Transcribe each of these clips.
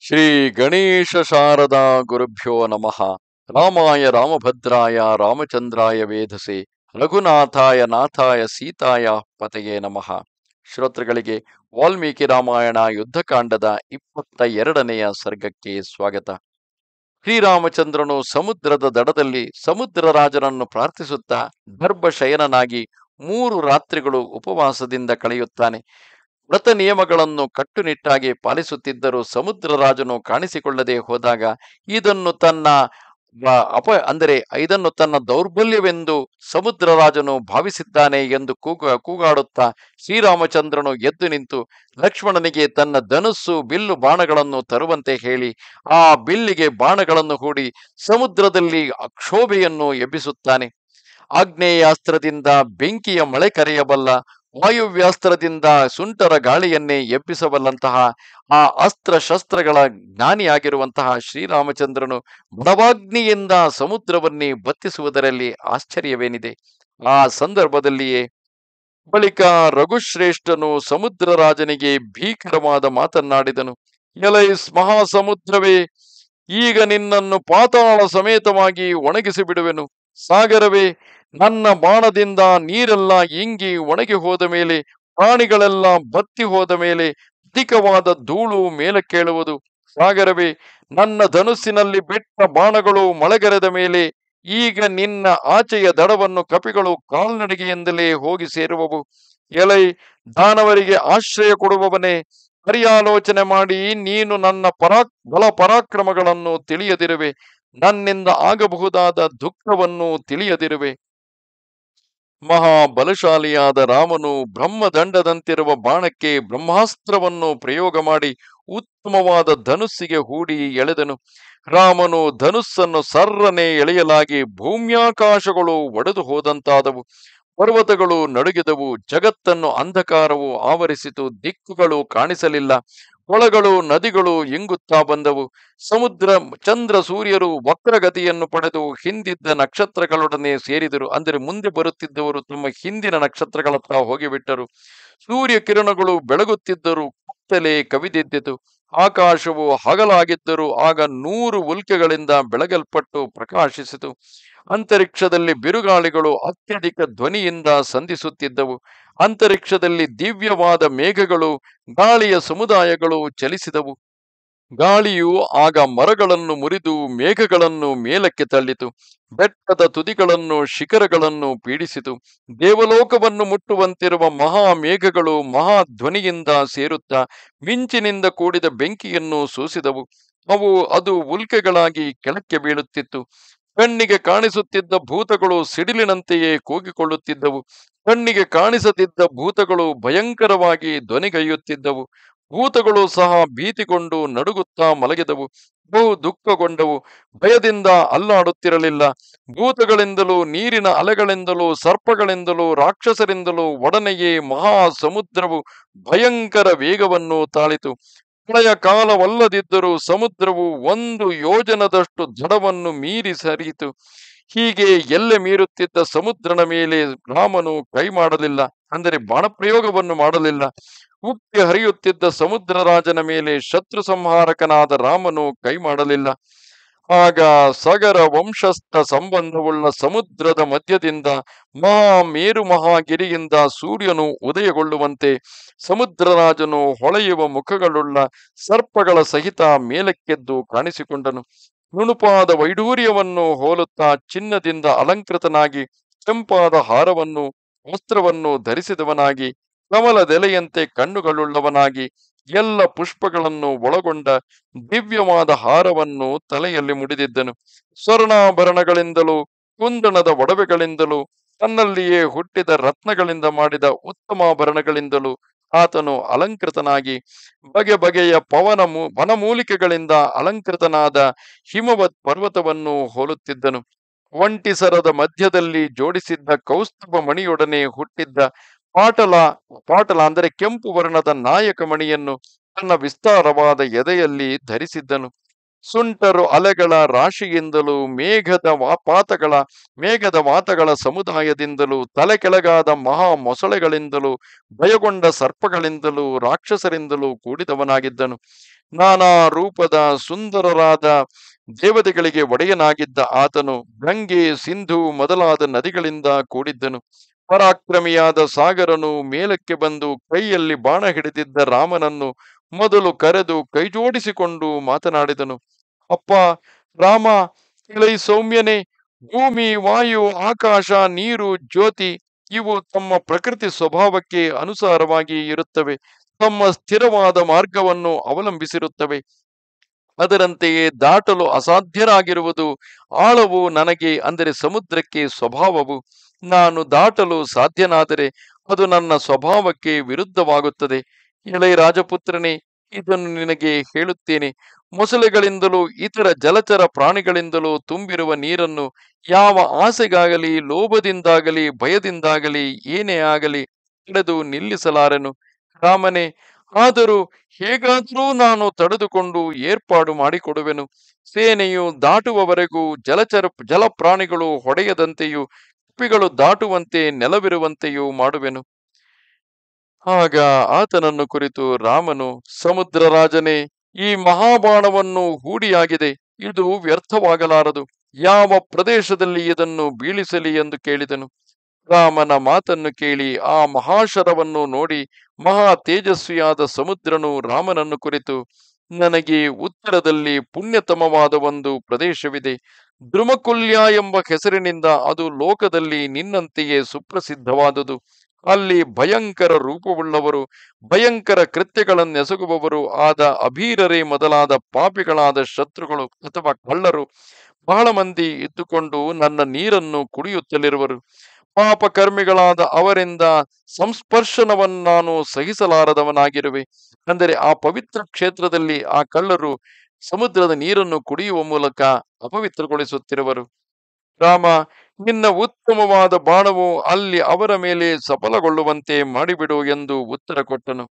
ಶ್ರೀ ಗಣೇಶ ಶಾರದಾ ಗುರುಭ್ಯೋ ನಮಃ. ರಾಮಾಯ ರಾಮಭದ್ರಾಯ ರಾಮಚಂದ್ರಾಯ ವೇಧಸೆ ರಘುನಾಥಾಯ ನಾಥಾಯ ಸೀತಾಯ ಪತೆಯೇ ನಮಃ. ಶ್ರೋತೃಗಳಿಗೆ ವಾಲ್ಮೀಕಿ ರಾಮಾಯಣ ಯುದ್ಧಕಾಂಡದ 22ನೆಯ ಸರ್ಗಕ್ಕೆ ಸ್ವಾಗತ. ಶ್ರೀರಾಮಚಂದ್ರನು ಸಮುದ್ರದ ದಡದಲ್ಲಿ ಸಮುದ್ರ ರಾಜನನ್ನು ಪ್ರಾರ್ಥಿಸುತ್ತಾ ಗರ್ಭಶಯನನಾಗಿ 3 ರಾತ್ರಿಗಳು ಉಪವಾಸದಿಂದ ಕಳೆಯುತ್ತಾನೆ. ವ್ರತ ನಿಯಮಗಳನ್ನು ಕಟ್ಟುನಿಟ್ಟಾಗಿ ಪಾಲಿಸುತ್ತಿದ್ದರೂ ಸಮುದ್ರ ರಾಜನು ಕಾಣಿಸಿಕೊಳ್ಳದೆ ಹೋದಾಗ ಇದನ್ನು ತನ್ನ ದೌರ್ಬಲ್ಯವೆಂದು ಸಮುದ್ರ ರಾಜನು ಭಾವಿಸಿದ್ದಾನೆ ಎಂದು ಕೂಗಾಡುತ್ತಾ ಶ್ರೀರಾಮಚಂದ್ರನು ಎದ್ದು ನಿಂತು ಲಕ್ಷ್ಮಣನಿಗೆ ತನ್ನ ಧನುಸ್ಸು ಬಿಲ್ಲು ಬಾಣಗಳನ್ನು ತರುವಂತೆ ಹೇಳಿ ಆ ಬಿಲ್ಲಿಗೆ ಬಾಣಗಳನ್ನು ಹೂಡಿ ಸಮುದ್ರದಲ್ಲಿ ಕ್ಷೋಭೆಯನ್ನು ಎಬ್ಬಿಸುತ್ತಾನೆ. ಆಗ್ನೇಯಾಸ್ತ್ರದಿಂದ ಬೆಂಕಿಯ ಮಳೆ ಕರೆಯಬಲ್ಲ, ವಾಯುವ್ಯಾಸ್ತ್ರದಿಂದ ಸುಂಟರ ಗಾಳಿಯನ್ನೇ ಎಬ್ಬಿಸಬಲ್ಲಂತಹ ಆ ಅಸ್ತ್ರ ಶಸ್ತ್ರಗಳ ಜ್ಞಾನಿಯಾಗಿರುವಂತಹ ಶ್ರೀರಾಮಚಂದ್ರನು ಬಡವಾಗ್ನಿಯಿಂದ ಸಮುದ್ರವನ್ನೇ ಬತ್ತಿಸುವುದರಲ್ಲಿ ಆಶ್ಚರ್ಯವೇನಿದೆ. ಆ ಸಂದರ್ಭದಲ್ಲಿಯೇ ಬಳಿಕ ರಘುಶ್ರೇಷ್ಠನು ಸಮುದ್ರ ರಾಜನಿಗೆ ಭೀಕರವಾದ ಮಾತನ್ನಾಡಿದನು. ಎಲೈ ಮಹಾಸಮುದ್ರವೇ, ಈಗ ನಿನ್ನನ್ನು ಪಾತಾಳ ಸಮೇತವಾಗಿ ಒಣಗಿಸಿ ಬಿಡುವೆನು. ಸಾಗರವೇ, ನನ್ನ ಬಾಣದಿಂದ ನೀರೆಲ್ಲ ಇಂಗಿ ಒಣಗಿ ಹೋದ ಮೇಲೆ, ಪ್ರಾಣಿಗಳೆಲ್ಲ ಬತ್ತಿ ಹೋದ ಮೇಲೆ ಅಧಿಕವಾದ ಧೂಳು ಮೇಲಕ್ಕೇಳುವುದು. ಸಾಗರವೇ, ನನ್ನ ಧನುಸ್ಸಿನಲ್ಲಿ ಬಿಟ್ಟ ಬಾಣಗಳು ಮಳೆಗರೆದ ಮೇಲೆ ಈಗ ನಿನ್ನ ಆಚೆಯ ದಡವನ್ನು ಕಪಿಗಳು ಕಾಲ್ನಡಿಗೆಯಿಂದಲೇ ಹೋಗಿ ಸೇರುವವು. ಎಲೈ ದಾನವರಿಗೆ ಆಶ್ರಯ ಕೊಡುವವನೇ, ಪರ್ಯಾಲೋಚನೆ ಮಾಡಿ ನೀನು ನನ್ನ ಬಲ ಪರಾಕ್ರಮಗಳನ್ನು ತಿಳಿಯದಿರುವೆ, ನನ್ನಿಂದ ಆಗಬಹುದಾದ ದುಃಖವನ್ನು ತಿಳಿಯದಿರುವೆ. ಮಹಾಬಲಶಾಲಿಯಾದ ರಾಮನು ಬ್ರಹ್ಮದಂಡದಂತಿರುವ ಬಾಣಕ್ಕೆ ಬ್ರಹ್ಮಾಸ್ತ್ರವನ್ನು ಪ್ರಯೋಗ ಮಾಡಿ ಉತ್ತಮವಾದ ಧನುಸ್ಸಿಗೆ ಹೂಡಿ ಎಳೆದನು. ರಾಮನು ಧನುಸ್ಸನ್ನು ಸರ್ರನೆ ಎಳೆಯಲಾಗಿ ಭೂಮ್ಯಾಕಾಶಗಳು ಒಡೆದು ಹೋದಂತಾದವು. ಪರ್ವತಗಳು ನಡುಗಿದವು. ಜಗತ್ತನ್ನು ಅಂಧಕಾರವು ಆವರಿಸಿತು. ದಿಕ್ಕುಗಳು ಕಾಣಿಸಲಿಲ್ಲ. ಹೊಳಗಳು ನದಿಗಳು ಇಂಗುತ್ತಾ ಬಂದವು. ಸಮುದ್ರ ಚಂದ್ರ ಸೂರ್ಯರು ವಕ್ರಗತಿಯನ್ನು ಪಡೆದು ಹಿಂದಿದ್ದ ನಕ್ಷತ್ರಗಳೊಡನೆ ಸೇರಿದರು. ಅಂದರೆ ಮುಂದೆ ಬರುತ್ತಿದ್ದವರು ತಮ್ಮ ಹಿಂದಿನ ನಕ್ಷತ್ರಗಳತ್ತ ಹೋಗಿಬಿಟ್ಟರು. ಸೂರ್ಯ ಕಿರಣಗಳು ಬೆಳಗುತ್ತಿದ್ದರು. ಕತ್ತಲೆ ಕವಿದಿದ್ದಿತು. ಆಕಾಶವು ಹಗಲಾಗಿದ್ದರೂ ಆಗ 100 ಉಲ್ಕೆಗಳಿಂದ ಬೆಳಗಲ್ಪಟ್ಟು ಪ್ರಕಾಶಿಸಿತು. ಅಂತರಿಕ್ಷದಲ್ಲಿ ಬಿರುಗಾಳಿಗಳು ಅತ್ಯಧಿಕ ಧ್ವನಿಯಿಂದ ಸಂಧಿಸುತ್ತಿದ್ದವು. ಅಂತರಿಕ್ಷದಲ್ಲಿ ದಿವ್ಯವಾದ ಮೇಘಗಳು, ಗಾಳಿಯ ಸಮುದಾಯಗಳು ಚಲಿಸಿದವು. ಗಾಳಿಯು ಆಗ ಮರಗಳನ್ನು ಮುರಿದು ಮೇಘಗಳನ್ನು ಮೇಲಕ್ಕೆ ತಳ್ಳಿತು. ಬೆಟ್ಟದ ತುದಿಗಳನ್ನು ಶಿಖರಗಳನ್ನು ಪೀಡಿಸಿತು. ದೇವಲೋಕವನ್ನು ಮುಟ್ಟುವಂತಿರುವ ಮಹಾ ಮೇಘಗಳು ಮಹಾಧ್ವನಿಯಿಂದ ಸೇರುತ್ತಾ ಮಿಂಚಿನಿಂದ ಕೂಡಿದ ಬೆಂಕಿಯನ್ನು ಸೂಸಿದವು. ಅದು ಉಲ್ಕೆಗಳಾಗಿ ಕೆಳಕ್ಕೆ ಬೀಳುತ್ತಿತ್ತು. ಕಣ್ಣಿಗೆ ಕಾಣಿಸುತ್ತಿದ್ದ ಭೂತಗಳು ಸಿಡಿಲಿನಂತೆಯೇ ಕೂಗಿಕೊಳ್ಳುತ್ತಿದ್ದವು. ಕಣ್ಣಿಗೆ ಕಾಣಿಸದಿದ್ದ ಭೂತಗಳು ಭಯಂಕರವಾಗಿ ಧ್ವನಿಗೈಯುತ್ತಿದ್ದವು. ಭೂತಗಳು ಸಹ ಭೀತಿಗೊಂಡು ನಡುಗುತ್ತಾ ಮಲಗಿದವು. ಬಹು ದುಃಖಗೊಂಡವು. ಭಯದಿಂದ ಅಲ್ಲಾಡುತ್ತಿರಲಿಲ್ಲ. ಭೂತಗಳಿಂದಲೂ ನೀರಿನ ಅಲೆಗಳಿಂದಲೂ ಸರ್ಪಗಳಿಂದಲೂ ರಾಕ್ಷಸರಿಂದಲೂ ಒಡನೆಯೇ ಮಹಾ ಸಮುದ್ರವು ಭಯಂಕರ ವೇಗವನ್ನು ತಾಳಿತು. ಪ್ರಳಯ ಕಾಲವಲ್ಲದಿದ್ದರೂ ಸಮುದ್ರವು 1 ಯೋಜನದಷ್ಟು ದಡವನ್ನು ಮೀರಿ ಸರಿಯಿತು. ಹೀಗೆ ಎಲ್ಲೆ ಮೀರುತ್ತಿದ್ದ ಸಮುದ್ರನ ಮೇಲೆ ರಾಮನು ಕೈ ಮಾಡಲಿಲ್ಲ, ಅಂದರೆ ಬಾಣಪ್ರಯೋಗವನ್ನು ಮಾಡಲಿಲ್ಲ. ಉಕ್ಕಿ ಹರಿಯುತ್ತಿದ್ದ ಸಮುದ್ರ ರಾಜನ ಮೇಲೆ ಶತ್ರು ಸಂಹಾರಕನಾದ ರಾಮನು ಕೈ ಮಾಡಲಿಲ್ಲ. ಆಗ ಸಗರ ವಂಶಸ್ಥ ಸಂಬಂಧವುಳ್ಳ ಸಮುದ್ರದ ಮಧ್ಯದಿಂದ ಮೇರು ಮಹಾಗಿರಿಯಿಂದ ಸೂರ್ಯನು ಉದಯಗೊಳ್ಳುವಂತೆ ಸಮುದ್ರರಾಜನು ಹೊಳೆಯುವ ಮುಖಗಳುಳ್ಳ ಸರ್ಪಗಳ ಸಹಿತ ಮೇಲಕ್ಕೆದ್ದು ಕಾಣಿಸಿಕೊಂಡನು. ನುಣುಪಾದ ವೈಡೂರ್ಯವನ್ನು ಹೋಲುತ್ತಾ ಚಿನ್ನದಿಂದ ಅಲಂಕೃತನಾಗಿ ಕೆಂಪಾದ ಹಾರವನ್ನು ವಸ್ತ್ರವನ್ನು ಧರಿಸಿದವನಾಗಿ ಕಮಲದೆಲೆಯಂತೆ ಕಣ್ಣುಗಳುಳ್ಳವನಾಗಿ ಎಲ್ಲ ಪುಷ್ಪಗಳನ್ನು ಒಳಗೊಂಡ ದಿವ್ಯವಾದ ಹಾರವನ್ನು ತಲೆಯಲ್ಲಿ ಮುಡಿದಿದ್ದನು. ಸ್ವರ್ಣಾಭರಣಗಳಿಂದಲೂ ಕುಂದಣದ ಒಡವೆಗಳಿಂದಲೂ ತನ್ನಲ್ಲಿಯೇ ಹುಟ್ಟಿದ ರತ್ನಗಳಿಂದ ಮಾಡಿದ ಉತ್ತಮಾಭರಣಗಳಿಂದಲೂ ಆತನು ಅಲಂಕೃತನಾಗಿ ಬಗೆ ಬಗೆಯ ವನಮೂಲಿಕೆಗಳಿಂದ ಅಲಂಕೃತನಾದ ಹಿಮವತ್ ಪರ್ವತವನ್ನು ಹೋಲುತ್ತಿದ್ದನು. ಒಂಟಿಸರದ ಮಧ್ಯದಲ್ಲಿ ಜೋಡಿಸಿದ್ದ ಕೌಸ್ತುಭ ಮಣಿಯೊಡನೆ ಹುಟ್ಟಿದ್ದ ಪಾಟಲ ಅಂದರೆ ಕೆಂಪು ವರ್ಣದ ನಾಯಕ ಮಣಿಯನ್ನು ತನ್ನ ವಿಸ್ತಾರವಾದ ಎದೆಯಲ್ಲಿ ಧರಿಸಿದ್ದನು. ಸುಂಟರು ಅಲೆಗಳ ರಾಶಿಯಿಂದಲೂ ಮೇಘದ ವಾತಗಳ ಸಮುದಾಯದಿಂದಲೂ ತಲೆ ಕೆಳಗಾದ ಮಹಾ ಮೊಸಳೆಗಳಿಂದಲೂ ಭಯಗೊಂಡ ಸರ್ಪಗಳಿಂದಲೂ ರಾಕ್ಷಸರಿಂದಲೂ ಕೂಡಿದವನಾಗಿದ್ದನು. ನಾನಾ ರೂಪದ ಸುಂದರರಾದ ದೇವತೆಗಳಿಗೆ ಒಡೆಯನಾಗಿದ್ದ ಆತನು ಗಂಗೆ ಸಿಂಧು ಮೊದಲಾದ ನದಿಗಳಿಂದ ಕೂಡಿದ್ದನು. ಪರಾಕ್ರಮಿಯಾದ ಸಾಗರನು ಮೇಲಕ್ಕೆ ಬಂದು ಕೈಯಲ್ಲಿ ಬಾಣ ಹಿಡಿದಿದ್ದ ರಾಮನನ್ನು ಮೊದಲು ಕರೆದು ಕೈಜೋಡಿಸಿಕೊಂಡು ಮಾತನಾಡಿದನು. ಅಪ್ಪ ರಾಮ, ಇಳೈ ಸೌಮ್ಯನೇ, ಭೂಮಿ, ವಾಯು, ಆಕಾಶ, ನೀರು, ಜ್ಯೋತಿ ಇವು ತಮ್ಮ ಪ್ರಕೃತಿ ಸ್ವಭಾವಕ್ಕೆ ಅನುಸಾರವಾಗಿ ಇರುತ್ತವೆ. ತಮ್ಮ ಸ್ಥಿರವಾದ ಮಾರ್ಗವನ್ನು ಅವಲಂಬಿಸಿರುತ್ತವೆ. ಅದರಂತೆಯೇ ದಾಟಲು ಅಸಾಧ್ಯರಾಗಿರುವುದು ಆಳವು ನನಗೆ, ಅಂದರೆ ಸಮುದ್ರಕ್ಕೆ ಸ್ವಭಾವವು. ನಾನು ದಾಟಲು ಸಾಧ್ಯನಾದರೆ ಅದು ನನ್ನ ಸ್ವಭಾವಕ್ಕೆ ವಿರುದ್ಧವಾಗುತ್ತದೆ. ಎಳೆ ರಾಜಪುತ್ರನೇ, ಇದನ್ನು ನಿನಗೆ ಹೇಳುತ್ತೇನೆ. ಮೊಸಳೆಗಳಿಂದಲೂ ಇತರ ಜಲಚರ ಪ್ರಾಣಿಗಳಿಂದಲೂ ತುಂಬಿರುವ ನೀರನ್ನು ಯಾವ ಆಸೆಗಾಗಲಿ, ಲೋಭದಿಂದಾಗಲಿ, ಭಯದಿಂದಾಗಲಿ, ಏನೇ ಆಗಲಿ ತಡೆದು ನಿಲ್ಲಿಸಲಾರೆನು. ರಾಮನೇ, ಆದರೂ ಹೇಗಾದರೂ ನಾನು ತಡೆದುಕೊಂಡು ಏರ್ಪಾಡು ಮಾಡಿಕೊಡುವೆನು. ಸೇನೆಯು ದಾಟುವವರೆಗೂ ಜಲಪ್ರಾಣಿಗಳು ಹೊಡೆಯದಂತೆಯೂ ಕಪಿಗಳು ದಾಟುವಂತೆ ನೆಲವಿರುವಂತೆಯೂ ಮಾಡುವೆನು. ಆಗ ಆತನನ್ನು ಕುರಿತು ರಾಮನು, ಸಮುದ್ರ ರಾಜನೇ, ಈ ಮಹಾಬಾಣವನ್ನು ಹೂಡಿಯಾಗಿದೆ, ಇದು ವ್ಯರ್ಥವಾಗಲಾರದು. ಯಾವ ಪ್ರದೇಶದಲ್ಲಿ ಇದನ್ನು ಬೀಳಿಸಲಿ ಎಂದು ಕೇಳಿದನು. ರಾಮನ ಮಾತನ್ನು ಕೇಳಿ ಆ ಮಹಾಶರವನ್ನು ನೋಡಿ ಮಹಾ ತೇಜಸ್ವಿಯಾದ ಸಮುದ್ರನು ರಾಮನನ್ನು ಕುರಿತು, ನನಗೆ ಉತ್ತರದಲ್ಲಿ ಪುಣ್ಯತಮವಾದ ಒಂದು ಪ್ರದೇಶವಿದೆ. ದ್ರುಮಕುಲ್ಯ ಎಂಬ ಹೆಸರಿನಿಂದ ಅದು ಲೋಕದಲ್ಲಿ ನಿನ್ನಂತೆಯೇ ಸುಪ್ರಸಿದ್ಧವಾದುದು. ಅಲ್ಲಿ ಭಯಂಕರ ರೂಪವುಳ್ಳವರು, ಭಯಂಕರ ಕೃತ್ಯಗಳನ್ನೆಸಗುವವರು ಆದ ಅಭೀರರೇ ಮೊದಲಾದ ಪಾಪಿಗಳಾದ ಶತ್ರುಗಳು ಅಥವಾ ಕಳ್ಳರು ಬಹಳ ಮಂದಿ ಇದ್ದುಕೊಂಡು ನನ್ನ ನೀರನ್ನು ಕುಡಿಯುತ್ತಲಿರುವರು. ಪಾಪಕರ್ಮಿಗಳಾದ ಅವರಿಂದ ಸಂಸ್ಪರ್ಶನವನ್ನು ನಾನು ಸಹಿಸಲಾರದವನಾಗಿರುವೆ. ಅಂದರೆ ಆ ಪವಿತ್ರ ಕ್ಷೇತ್ರದಲ್ಲಿ ಆ ಕಳ್ಳರು ಸಮುದ್ರದ ನೀರನ್ನು ಕುಡಿಯುವ ಮೂಲಕ ಅಪವಿತ್ರಗೊಳಿಸುತ್ತಿರುವರು. ರಾಮ, ನಿನ್ನ ಉತ್ತಮವಾದ ಬಾಣವು ಅಲ್ಲಿ ಅವರ ಮೇಲೆ ಸಫಲಗೊಳ್ಳುವಂತೆ ಮಾಡಿಬಿಡು ಎಂದು ಉತ್ತರ ಕೊಟ್ಟನು.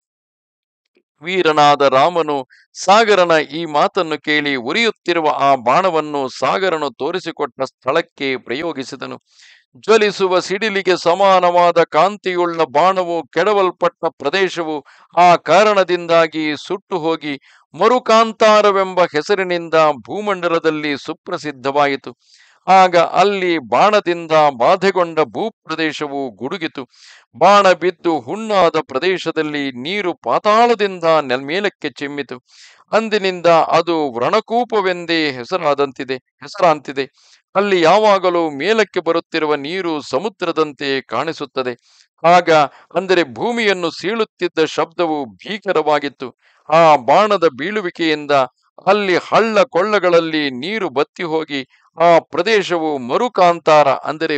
ವೀರನಾದ ರಾಮನು ಸಾಗರನ ಈ ಮಾತನ್ನು ಕೇಳಿ ಉರಿಯುತ್ತಿರುವ ಆ ಬಾಣವನ್ನು ಸಾಗರನು ತೋರಿಸಿಕೊಟ್ಟ ಸ್ಥಳಕ್ಕೆ ಪ್ರಯೋಗಿಸಿದನು. ಜ್ವಲಿಸುವ ಸಿಡಿಲಿಗೆ ಸಮಾನವಾದ ಕಾಂತಿಯುಳ್ಳ ಬಾಣವು ಕೆಡವಲ್ಪಟ್ಟ ಪ್ರದೇಶವು ಆ ಕಾರಣದಿಂದಾಗಿ ಸುಟ್ಟು ಹೋಗಿ ಮರುಕಾಂತಾರವೆಂಬ ಹೆಸರಿನಿಂದ ಭೂಮಂಡಲದಲ್ಲಿ ಸುಪ್ರಸಿದ್ಧವಾಯಿತು. ಆಗ ಅಲ್ಲಿ ಬಾಣದಿಂದ ಬಾಧೆಗೊಂಡ ಭೂಪ್ರದೇಶವು ಗುಡುಗಿತು. ಬಾಣ ಬಿದ್ದು ಹುಣ್ಣಾದ ಪ್ರದೇಶದಲ್ಲಿ ನೀರು ಪಾತಾಳದಿಂದ ಮೇಲಕ್ಕೆ ಚಿಮ್ಮಿತು. ಅಂದಿನಿಂದ ಅದು ವ್ರಣಕೂಪವೆಂದೇ ಹೆಸರಾಂತಿದೆ. ಅಲ್ಲಿ ಯಾವಾಗಲೂ ಮೇಲಕ್ಕೆ ಬರುತ್ತಿರುವ ನೀರು ಸಮುದ್ರದಂತೆ ಕಾಣಿಸುತ್ತದೆ. ಆಗ ಅಂದರೆ ಭೂಮಿಯನ್ನು ಸೀಳುತ್ತಿದ್ದ ಶಬ್ದವು ಭೀಕರವಾಗಿತ್ತು. ಆ ಬಾಣದ ಬೀಳುವಿಕೆಯಿಂದ ಅಲ್ಲಿ ಹಳ್ಳ ಕೊಳ್ಳಗಳಲ್ಲಿ ನೀರು ಬತ್ತಿ ಹೋಗಿ ಆ ಪ್ರದೇಶವು ಮರುಕಾಂತಾರ, ಅಂದರೆ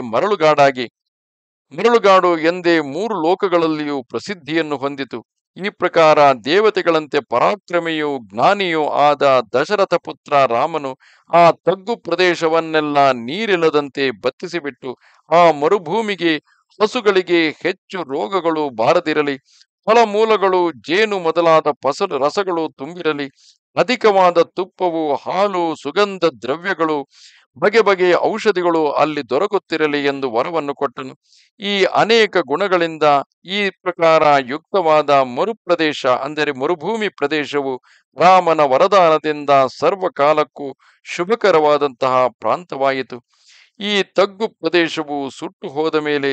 ಮರಳುಗಾಡು ಎಂದೇ 3 ಲೋಕಗಳಲ್ಲಿಯೂ ಪ್ರಸಿದ್ಧಿಯನ್ನು ಹೊಂದಿತು. ಈ ಪ್ರಕಾರ ದೇವತೆಗಳಂತೆ ಪರಾಕ್ರಮಿಯೂ ಜ್ಞಾನಿಯೂ ಆದ ದಶರಥ ಪುತ್ರ ರಾಮನು ಆ ತಗ್ಗು ಪ್ರದೇಶವನ್ನೆಲ್ಲ ನೀರಿಲ್ಲದಂತೆ ಬತ್ತಿಸಿಬಿಟ್ಟು ಆ ಮರುಭೂಮಿಗೆ ಹಸುಗಳಿಗೆ ಹೆಚ್ಚು ರೋಗಗಳು ಬಾರದಿರಲಿ, ಫಲಮೂಲಗಳು, ಜೇನು ಮೊದಲಾದ ರಸಗಳು ತುಂಬಿರಲಿ, ಅಧಿಕವಾದ ತುಪ್ಪವು, ಹಾಲು, ಸುಗಂಧ ದ್ರವ್ಯಗಳು, ಬಗೆ ಬಗೆಯ ಔಷಧಿಗಳು ಅಲ್ಲಿ ದೊರಕುತ್ತಿರಲಿ ಎಂದು ವರವನ್ನು ಕೊಟ್ಟನು. ಈ ಅನೇಕ ಗುಣಗಳಿಂದ ಈ ಪ್ರಕಾರ ಯುಕ್ತವಾದ ಮರುಪ್ರದೇಶ, ಅಂದರೆ ಮರುಭೂಮಿ ಪ್ರದೇಶವು ರಾಮನ ವರದಾನದಿಂದ ಸರ್ವಕಾಲಕ್ಕೂ ಶುಭಕರವಾದಂತಹ ಪ್ರಾಂತವಾಯಿತು. ಈ ತಗ್ಗು ಪ್ರದೇಶವು ಸುಟ್ಟು ಹೋದ ಮೇಲೆ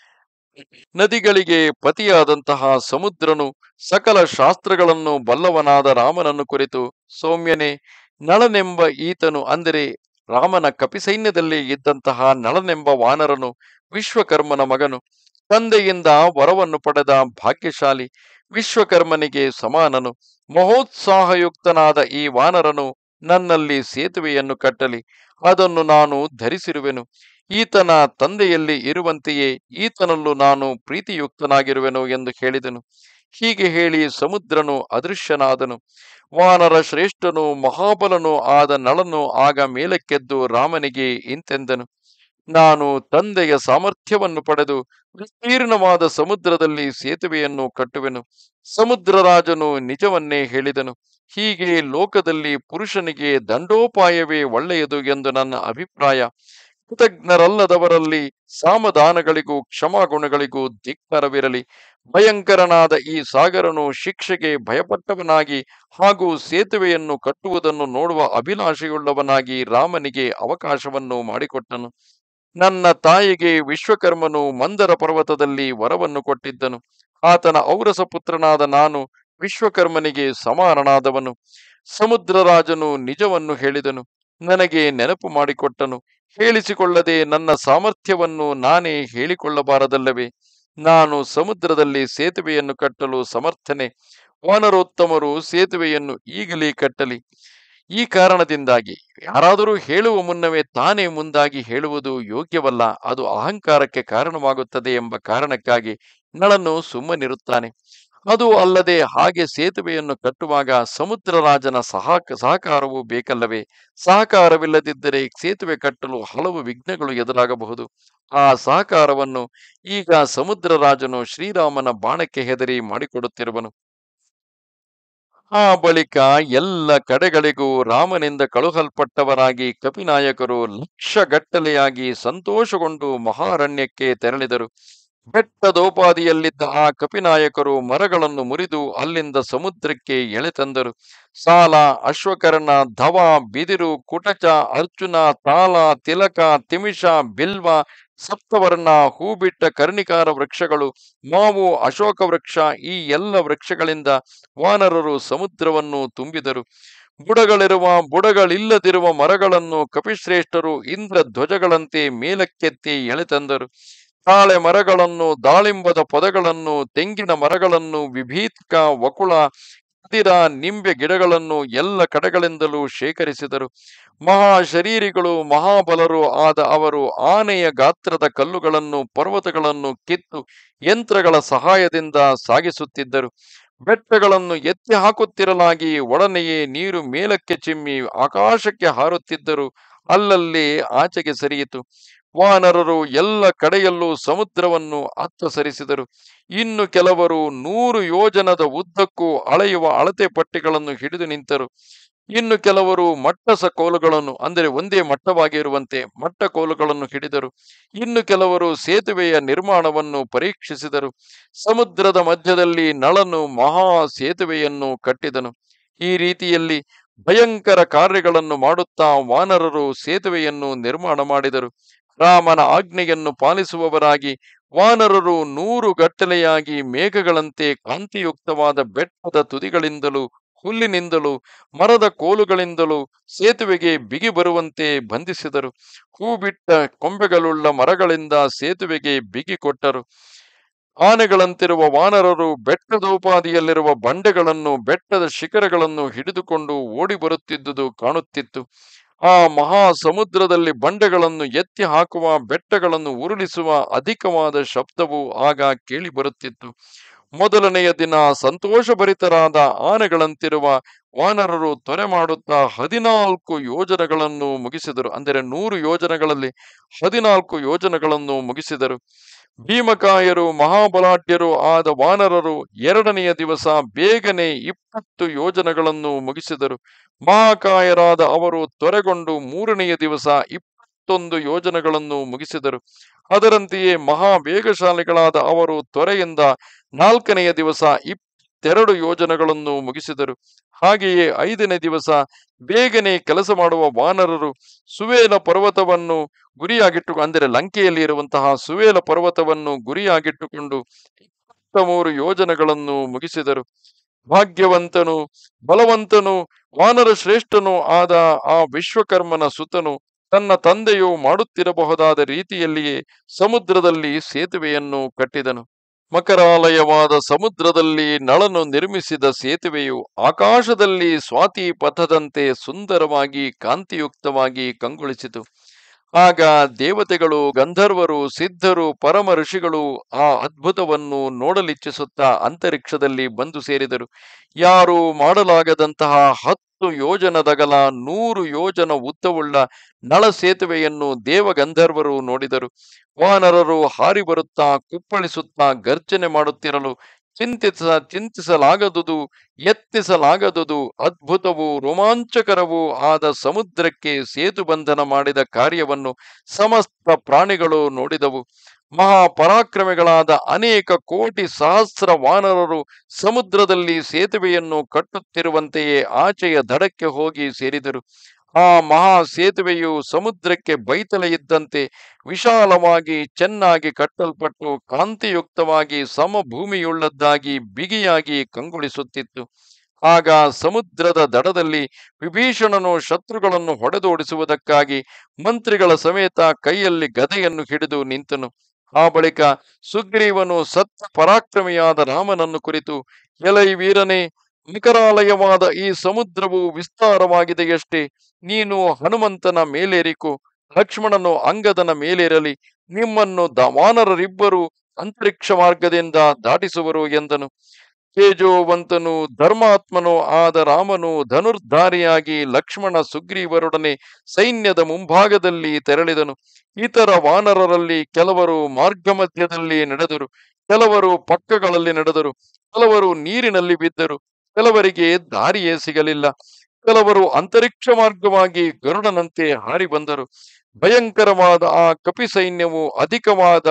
ನದಿಗಳಿಗೆ ಪತಿಯಾದಂತಹ ಸಮುದ್ರನು ಸಕಲ ಶಾಸ್ತ್ರಗಳನ್ನು ಬಲ್ಲವನಾದ ರಾಮನನ್ನು ಕುರಿತು, ಸೌಮ್ಯನೇ, ನಳನೆಂಬ ಈತನು, ಅಂದರೆ ರಾಮನ ಕಪಿಸೈನ್ಯದಲ್ಲಿ ಇದ್ದಂತಹ ನಳನೆಂಬ ವಾನರನು ವಿಶ್ವಕರ್ಮನ ಮಗನು, ತಂದೆಯಿಂದ ವರವನ್ನು ಪಡೆದ ಭಾಗ್ಯಶಾಲಿ, ವಿಶ್ವಕರ್ಮನಿಗೆ ಸಮಾನನು. ಮಹೋತ್ಸಾಹಯುಕ್ತನಾದ ಈ ವಾನರನು ನನ್ನಲ್ಲಿ ಸೇತುವೆಯನ್ನು ಕಟ್ಟಲಿ, ಅದನ್ನು ನಾನು ಧರಿಸಿರುವೆನು. ಈತನ ತಂದೆಯಲ್ಲಿ ಇರುವಂತೆಯೇ ಈತನಲ್ಲೂ ನಾನು ಪ್ರೀತಿಯುಕ್ತನಾಗಿರುವೆನು ಎಂದು ಹೇಳಿದನು. ಹೀಗೆ ಹೇಳಿ ಸಮುದ್ರನು ಅದೃಶ್ಯನಾದನು. ವಾನರ ಶ್ರೇಷ್ಠನು ಮಹಾಬಲನೂ ಆದ ನಳನು ಆಗ ಮೇಲಕ್ಕೆದ್ದು ರಾಮನಿಗೆ ಇಂತೆಂದನು: ನಾನು ತಂದೆಯ ಸಾಮರ್ಥ್ಯವನ್ನು ಪಡೆದು ವಿಸ್ತೀರ್ಣವಾದ ಸಮುದ್ರದಲ್ಲಿ ಸೇತುವೆಯನ್ನು ಕಟ್ಟುವೆನು. ಸಮುದ್ರರಾಜನು ನಿಜವನ್ನೇ ಹೇಳಿದನು. ಹೀಗೆ ಲೋಕದಲ್ಲಿ ಪುರುಷನಿಗೆ ದಂಡೋಪಾಯವೇ ಒಳ್ಳೆಯದು ಎಂದು ನನ್ನ ಅಭಿಪ್ರಾಯ. ಕೃತಜ್ಞರಲ್ಲದವರಲ್ಲಿ ಸಾಮದಾನಗಳಿಗೂ ಕ್ಷಮಾಗುಣಗಳಿಗೂ ಧಿಕ್ಕರವಿರಲಿ. ಭಯಂಕರನಾದ ಈ ಸಾಗರನು ಶಿಕ್ಷೆಗೆ ಭಯಪಟ್ಟವನಾಗಿ ಹಾಗೂ ಸೇತುವೆಯನ್ನು ಕಟ್ಟುವುದನ್ನು ನೋಡುವ ಅಭಿಲಾಷೆಯುಳ್ಳವನಾಗಿ ರಾಮನಿಗೆ ಅವಕಾಶವನ್ನು ಮಾಡಿಕೊಟ್ಟನು. ನನ್ನ ತಾಯಿಗೆ ವಿಶ್ವಕರ್ಮನು ಮಂದರ ಪರ್ವತದಲ್ಲಿ ವರವನ್ನು ಕೊಟ್ಟಿದ್ದನು. ಆತನ ಔರಸ ಪುತ್ರನಾದ ನಾನು ವಿಶ್ವಕರ್ಮನಿಗೆ ಸಮಾನನಾದವನು. ಸಮುದ್ರರಾಜನು ನಿಜವನ್ನು ಹೇಳಿದನು, ನನಗೆ ನೆನಪು ಮಾಡಿಕೊಟ್ಟನು. ಹೇಳಿಸಿಕೊಳ್ಳದೆ ನನ್ನ ಸಾಮರ್ಥ್ಯವನ್ನು ನಾನೇ ಹೇಳಿಕೊಳ್ಳಬಾರದಲ್ಲವೇ? ನಾನು ಸಮುದ್ರದಲ್ಲಿ ಸೇತುವೆಯನ್ನು ಕಟ್ಟಲು ಸಮರ್ಥನೆ. ವಾನರೋತ್ತಮರು ಸೇತುವೆಯನ್ನು ಈಗಲೇ ಕಟ್ಟಲಿ. ಈ ಕಾರಣದಿಂದಾಗಿ ಯಾರಾದರೂ ಹೇಳುವ ಮುನ್ನವೇ ತಾನೇ ಮುಂದಾಗಿ ಹೇಳುವುದು ಯೋಗ್ಯವಲ್ಲ, ಅದು ಅಹಂಕಾರಕ್ಕೆ ಕಾರಣವಾಗುತ್ತದೆ ಎಂಬ ಕಾರಣಕ್ಕಾಗಿ ನಳನು ಸುಮ್ಮನಿರುತ್ತಾನೆ. ಅದು ಅಲ್ಲದೆ ಹಾಗೆ ಸೇತುವೆಯನ್ನು ಕಟ್ಟುವಾಗ ಸಮುದ್ರರಾಜನ ಸಹಕಾರವೂ ಬೇಕಲ್ಲವೇ? ಸಹಕಾರವಿಲ್ಲದಿದ್ದರೆ ಸೇತುವೆ ಕಟ್ಟಲು ಹಲವು ವಿಘ್ನಗಳು ಎದುರಾಗಬಹುದು. ಆ ಸಹಕಾರವನ್ನು ಈಗ ಸಮುದ್ರರಾಜನು ಶ್ರೀರಾಮನ ಬಾಣಕ್ಕೆ ಹೆದರಿ ಮಾಡಿಕೊಡುತ್ತಿರುವನು. ಆ ಬಳಿಕ ಎಲ್ಲ ಕಡೆಗಳಿಗೂ ರಾಮನಿಂದ ಕಳುಹಲ್ಪಟ್ಟವರಾಗಿ ಕಪಿನಾಯಕರು ಲಕ್ಷಗಟ್ಟಲೆಯಾಗಿ ಸಂತೋಷಗೊಂಡು ಮಹಾರಣ್ಯಕ್ಕೆ ತೆರಳಿದರು. ಬೆಟ್ಟದೋಪಾದಿಯಲ್ಲಿದ್ದ ಆ ಕಪಿನಾಯಕರು ಮರಗಳನ್ನು ಮುರಿದು ಅಲ್ಲಿಂದ ಸಮುದ್ರಕ್ಕೆ ಎಳೆತಂದರು. ಸಾಲ, ಅಶ್ವಕರ್ಣ, ಧವ, ಬಿದಿರು, ಕುಟಚ, ಅರ್ಜುನ, ತಾಲ, ತಿಲಕ, ತಿಮಿಷ, ಬಿಲ್ವ, ಸಪ್ತವರ್ಣ, ಹೂಬಿಟ್ಟ ಕರ್ಣಿಕಾರ ವೃಕ್ಷಗಳು, ಮಾವು, ಅಶೋಕ ವೃಕ್ಷ, ಈ ಎಲ್ಲ ವೃಕ್ಷಗಳಿಂದ ವಾನರರು ಸಮುದ್ರವನ್ನು ತುಂಬಿದರು. ಬುಡಗಳಿಲ್ಲದಿರುವ ಮರಗಳನ್ನು ಕಪಿಶ್ರೇಷ್ಠರು ಇಂದ್ರ ಧ್ವಜಗಳಂತೆ ಮೇಲಕ್ಕೆತ್ತಿ ಎಳೆತಂದರು. ತಾಳೆ ಮರಗಳನ್ನು, ದಾಳಿಂಬದ ಪೊದೆಗಳನ್ನು, ತೆಂಗಿನ ಮರಗಳನ್ನು, ವಿಭೀತಿಕ, ವಕುಳ, ಹತ್ತಿರ, ನಿಂಬೆ ಗಿಡಗಳನ್ನು ಎಲ್ಲ ಕಡೆಗಳಿಂದಲೂ ಶೇಖರಿಸಿದರು. ಮಹಾಶರೀರಿಗಳು, ಮಹಾಬಲರು ಆದ ಅವರು ಆನೆಯ ಗಾತ್ರದ ಕಲ್ಲುಗಳನ್ನು, ಪರ್ವತಗಳನ್ನು ಕಿತ್ತು ಯಂತ್ರಗಳ ಸಹಾಯದಿಂದ ಸಾಗಿಸುತ್ತಿದ್ದರು. ಬೆಟ್ಟಗಳನ್ನು ಎತ್ತಿ ಹಾಕುತ್ತಿರಲಾಗಿ ಒಡನೆಯೇ ನೀರು ಮೇಲಕ್ಕೆ ಚಿಮ್ಮಿ ಆಕಾಶಕ್ಕೆ ಹಾರುತ್ತಿದ್ದರು. ಅಲ್ಲಲ್ಲಿ ಆಚೆಗೆ ಸರಿಯಿತು. ವಾನರರು ಎಲ್ಲ ಕಡೆಯಲ್ಲೂ ಸಮುದ್ರವನ್ನು ಅತ್ತ ಸರಿಸಿದರು. ಇನ್ನು ಕೆಲವರು 100 ಯೋಜನದ ಉದ್ದಕ್ಕೂ ಅಳೆಯುವ ಅಳತೆ ಪಟ್ಟಿಗಳನ್ನು ಹಿಡಿದು ನಿಂತರು. ಇನ್ನು ಕೆಲವರು ಮಟ್ಟಸ ಕೋಲುಗಳನ್ನು, ಅಂದರೆ ಒಂದೇ ಮಟ್ಟವಾಗಿರುವಂತೆ ಮಟ್ಟ ಕೋಲುಗಳನ್ನು ಹಿಡಿದರು. ಇನ್ನು ಕೆಲವರು ಸೇತುವೆಯ ನಿರ್ಮಾಣವನ್ನು ಪರೀಕ್ಷಿಸಿದರು. ಸಮುದ್ರದ ಮಧ್ಯದಲ್ಲಿ ನಳನು ಮಹಾ ಸೇತುವೆಯನ್ನು ಕಟ್ಟಿದನು. ಈ ರೀತಿಯಲ್ಲಿ ಭಯಂಕರ ಕಾರ್ಯಗಳನ್ನು ಮಾಡುತ್ತಾ ವಾನರರು ಸೇತುವೆಯನ್ನು ನಿರ್ಮಾಣ ಮಾಡಿದರು. ರಾಮನ ಆಜ್ಞೆಯನ್ನು ಪಾಲಿಸುವವರಾಗಿ ವಾನರರು 100 ಗಟ್ಟಲೆಯಾಗಿ ಮೇಘಗಳಂತೆ ಕಾಂತಿಯುಕ್ತವಾದ ಬೆಟ್ಟದ ತುದಿಗಳಿಂದಲೂ ಹುಲ್ಲಿನಿಂದಲೂ ಮರದ ಕೋಲುಗಳಿಂದಲೂ ಸೇತುವೆಗೆ ಬಿಗಿ ಬರುವಂತೆ ಬಂಧಿಸಿದರು. ಹೂಬಿಟ್ಟ ಕೊಂಬೆಗಳುಳ್ಳ ಮರಗಳಿಂದ ಸೇತುವೆಗೆ ಬಿಗಿ ಕೊಟ್ಟರು. ಆನೆಗಳಂತಿರುವ ವಾನರರು ಬೆಟ್ಟದೋಪಾದಿಯಲ್ಲಿರುವ ಬಂಡೆಗಳನ್ನು, ಬೆಟ್ಟದ ಶಿಖರಗಳನ್ನು ಹಿಡಿದುಕೊಂಡು ಓಡಿ ಬರುತ್ತಿದ್ದುದು ಕಾಣುತ್ತಿತ್ತು. ಆ ಮಹಾ ಸಮುದ್ರದಲ್ಲಿ ಬಂಡೆಗಳನ್ನು ಎತ್ತಿ ಹಾಕುವ, ಬೆಟ್ಟಗಳನ್ನು ಉರುಳಿಸುವ ಅಧಿಕವಾದ ಶಬ್ದವು ಆಗ ಕೇಳಿ ಬರುತ್ತಿತ್ತು. ಮೊದಲನೆಯ ದಿನ ಸಂತೋಷಭರಿತರಾದ ಆನೆಗಳಂತಿರುವ ವಾನರರು ತ್ವರೆ ಮಾಡುತ್ತಾ 14 ಯೋಜನಗಳನ್ನು ಮುಗಿಸಿದರು. ಅಂದರೆ 100 ಯೋಜನಗಳಲ್ಲಿ 14 ಯೋಜನಗಳನ್ನು ಮುಗಿಸಿದರು. ಭೀಮಕಾಯರು, ಮಹಾಬಲಾಢ್ಯರು ಆದ ವಾನರರು 2ನೆಯ ದಿವಸ ಬೇಗನೆ 20 ಯೋಜನಗಳನ್ನು ಮುಗಿಸಿದರು. ಮಹಾಕಾಯರಾದ ಅವರು ತ್ವರೆಗೊಂಡು 3ನೆಯ ದಿವಸ 21 ಯೋಜನಗಳನ್ನು ಮುಗಿಸಿದರು. ಅದರಂತೆಯೇ ಮಹಾ ವೇಗಶಾಲಿಗಳಾದ ಅವರು ತ್ವರೆಯಿಂದ 4ನೆಯ ದಿವಸ 22 ಯೋಜನಗಳನ್ನು ಮುಗಿಸಿದರು. ಹಾಗೆಯೇ 5ನೇ ದಿವಸ ಬೇಗನೆ ಕೆಲಸ ಮಾಡುವ ವಾನರರು ಸುವೇಲ ಪರ್ವತವನ್ನು ಅಂದರೆ ಲಂಕೆಯಲ್ಲಿ ಇರುವಂತಹ ಸುವೇಲ ಪರ್ವತವನ್ನು ಗುರಿಯಾಗಿಟ್ಟುಕೊಂಡು 23 ಯೋಜನಗಳನ್ನು ಮುಗಿಸಿದರು. ಭಾಗ್ಯವಂತನು, ಬಲವಂತನು, ವಾನರ ಶ್ರೇಷ್ಠನೂ ಆದ ಆ ವಿಶ್ವಕರ್ಮನ ಸುತನು ತನ್ನ ತಂದೆಯು ಮಾಡುತ್ತಿರಬಹುದಾದ ರೀತಿಯಲ್ಲಿಯೇ ಸಮುದ್ರದಲ್ಲಿ ಸೇತುವೆಯನ್ನು ಕಟ್ಟಿದನು. ಮಕರಾಲಯವಾದ ಸಮುದ್ರದಲ್ಲಿ ನಳನು ನಿರ್ಮಿಸಿದ ಸೇತುವೆಯು ಆಕಾಶದಲ್ಲಿ ಸ್ವಾತಿ ಪಥದಂತೆ ಸುಂದರವಾಗಿ ಕಾಂತಿಯುಕ್ತವಾಗಿ ಕಂಗೊಳಿಸಿತು. ಆಗ ದೇವತೆಗಳು, ಗಂಧರ್ವರು, ಸಿದ್ಧರು, ಪರಮ ಋಷಿಗಳು ಆ ಅದ್ಭುತವನ್ನು ನೋಡಲಿಚ್ಛಿಸುತ್ತಾ ಅಂತರಿಕ್ಷದಲ್ಲಿ ಬಂದು ಸೇರಿದರು. ಯಾರು ಮಾಡಲಾಗದಂತಹ 10 ಯೋಜನದಗಲ 100 ಯೋಜನ ಉದ್ದವುಳ್ಳ ನಳ ಸೇತುವೆಯನ್ನು ದೇವಗಂಧರ್ವರು ನೋಡಿದರು. ವಾನರರು ಹಾರಿ ಬರುತ್ತಾ ಕುಪ್ಪಳಿಸುತ್ತಾ ಗರ್ಜನೆ ಮಾಡುತ್ತಿರಲು ಚಿಂತಿಸಲಾಗದುದು, ಯತ್ನಿಸಲಾಗದುದು, ಅದ್ಭುತವೂ ರೋಮಾಂಚಕರವೂ ಆದ ಸಮುದ್ರಕ್ಕೆ ಸೇತುಬಂಧನ ಮಾಡಿದ ಕಾರ್ಯವನ್ನು ಸಮಸ್ತ ಪ್ರಾಣಿಗಳು ನೋಡಿದವು. ಮಹಾಪರಾಕ್ರಮಿಗಳಾದ ಅನೇಕ ಕೋಟಿ ಸಹಸ್ರ ವಾನರರು ಸಮುದ್ರದಲ್ಲಿ ಸೇತುವೆಯನ್ನು ಕಟ್ಟುತ್ತಿರುವಂತೆಯೇ ಆಚೆಯ ದಡಕ್ಕೆ ಹೋಗಿ ಸೇರಿದರು. ಆ ಮಹಾ ಸೇತುವೆಯು ಸಮುದ್ರಕ್ಕೆ ಬೈತಲೆ ಇದ್ದಂತೆ ವಿಶಾಲವಾಗಿ ಚೆನ್ನಾಗಿ ಕಟ್ಟಲ್ಪಟ್ಟು ಕಾಂತಿಯುಕ್ತವಾಗಿ ಸಮಭೂಮಿಯುಳ್ಳದ್ದಾಗಿ ಬಿಗಿಯಾಗಿ ಕಂಗೊಳಿಸುತ್ತಿತ್ತು. ಆಗ ಸಮುದ್ರದ ದಡದಲ್ಲಿ ವಿಭೀಷಣನು ಶತ್ರುಗಳನ್ನು ಹೊಡೆದೋಡಿಸುವುದಕ್ಕಾಗಿ ಮಂತ್ರಿಗಳ ಸಮೇತ ಕೈಯಲ್ಲಿ ಗದೆಯನ್ನು ಹಿಡಿದು ನಿಂತನು. ಆ ಬಳಿಕ ಸುಗ್ರೀವನು ಸತ್ಯ ಪರಾಕ್ರಮಿಯಾದ ರಾಮನನ್ನು ಕುರಿತು, ಎಲೈ ವೀರನೇ, ನಿಕರಾಲಯವಾದ ಈ ಸಮುದ್ರವು ವಿಸ್ತಾರವಾಗಿದೆಯಷ್ಟೇ. ನೀನು ಹನುಮಂತನ ಮೇಲೇರಿಕೊ, ಲಕ್ಷ್ಮಣನು ಅಂಗದನ ಮೇಲೇರಲಿ. ನಿಮ್ಮನ್ನು ವಾನರರಿಬ್ಬರು ಅಂತರಿಕ್ಷ ಮಾರ್ಗದಿಂದ ದಾಟಿಸುವರು ಎಂದನು. ತೇಜೋವಂತನು ಧರ್ಮಾತ್ಮನೂ ಆದ ರಾಮನು ಧನುರ್ಧಾರಿಯಾಗಿ ಲಕ್ಷ್ಮಣ ಸುಗ್ರೀವರೊಡನೆ ಸೈನ್ಯದ ಮುಂಭಾಗದಲ್ಲಿ ತೆರಳಿದನು. ಇತರ ವಾನರರಲ್ಲಿ ಕೆಲವರು ಮಾರ್ಗ ಮಧ್ಯದಲ್ಲಿ ನಡೆದರು, ಕೆಲವರು ಪಕ್ಕಗಳಲ್ಲಿ ನಡೆದರು, ಕೆಲವರು ನೀರಿನಲ್ಲಿ ಬಿದ್ದರು, ಕೆಲವರಿಗೆ ದಾರಿಯೇ ಸಿಗಲಿಲ್ಲ. ಕೆಲವರು ಅಂತರಿಕ್ಷ ಮಾರ್ಗವಾಗಿ ಗರುಡನಂತೆ ಹಾರಿ ಬಂದರು. ಭಯಂಕರವಾದ ಆ ಕಪಿ ಸೈನ್ಯವು ಅಧಿಕವಾದ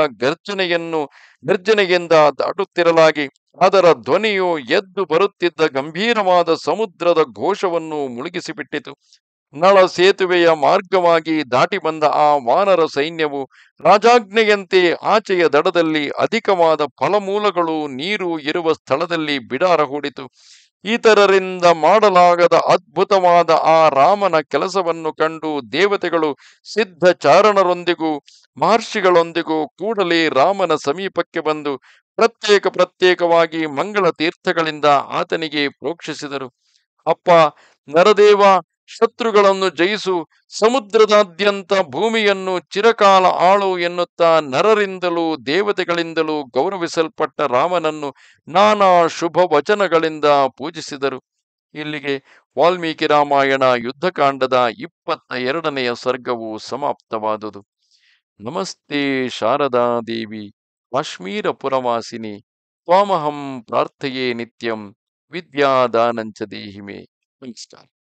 ಗರ್ಜನೆಯಿಂದ ದಾಟುತ್ತಿರಲಾಗಿ ಅದರ ಧ್ವನಿಯು ಎದ್ದು ಬರುತ್ತಿದ್ದ ಗಂಭೀರವಾದ ಸಮುದ್ರದ ಘೋಷವನ್ನು ಮುಳುಗಿಸಿಬಿಟ್ಟಿತು. ನಳ ಸೇತುವೆಯ ಮಾರ್ಗವಾಗಿ ದಾಟಿ ಬಂದ ಆ ವಾನರ ಸೈನ್ಯವು ರಾಜಾಜ್ಞೆಯಂತೆ ಆಚೆಯ ದಡದಲ್ಲಿ ಅಧಿಕವಾದ ಫಲಮೂಲಗಳು ನೀರು ಇರುವ ಸ್ಥಳದಲ್ಲಿ ಬಿಡಾರ ಹೂಡಿತು. ಇತರರಿಂದ ಮಾಡಲಾಗದ ಅದ್ಭುತವಾದ ಆ ರಾಮನ ಕೆಲಸವನ್ನು ಕಂಡು ದೇವತೆಗಳು ಸಿದ್ಧ ಚಾರಣರೊಂದಿಗೂ ಮಹರ್ಷಿಗಳೊಂದಿಗೂ ಕೂಡಲೇ ರಾಮನ ಸಮೀಪಕ್ಕೆ ಬಂದು ಪ್ರತ್ಯೇಕವಾಗಿ ಮಂಗಳ ತೀರ್ಥಗಳಿಂದ ಆತನಿಗೆ ಪ್ರೋಕ್ಷಿಸಿದರು. ಅಪ್ಪ ನರದೇವ, ಶತ್ರುಗಳನ್ನು ಜಯಿಸು, ಸಮುದ್ರದಾದ್ಯಂತ ಭೂಮಿಯನ್ನು ಚಿರಕಾಲ ಆಳು ಎನ್ನುತ್ತಾ ನರರಿಂದಲೂ ದೇವತೆಗಳಿಂದಲೂ ಗೌರವಿಸಲ್ಪಟ್ಟ ರಾಮನನ್ನು ನಾನಾ ಶುಭ ವಚನಗಳಿಂದ ಪೂಜಿಸಿದರು. ಇಲ್ಲಿಗೆ ವಾಲ್ಮೀಕಿ ರಾಮಾಯಣ ಯುದ್ಧಕಾಂಡದ 22ನೆಯ ಸರ್ಗವು ಸಮಾಪ್ತವಾದುದು. ನಮಸ್ತೆ ಶಾರದಾ ದೇವಿ ಕಾಶ್ಮೀರ ಪುರವಾಸಿನಿ ತ್ವಾಮಹಂ ಪ್ರಾರ್ಥಯೇ ನಿತ್ಯಂ ವಿದ್ಯಾದಾನಂಚ ದೇಹಿಮೆ. ನಮಸ್ಕಾರ.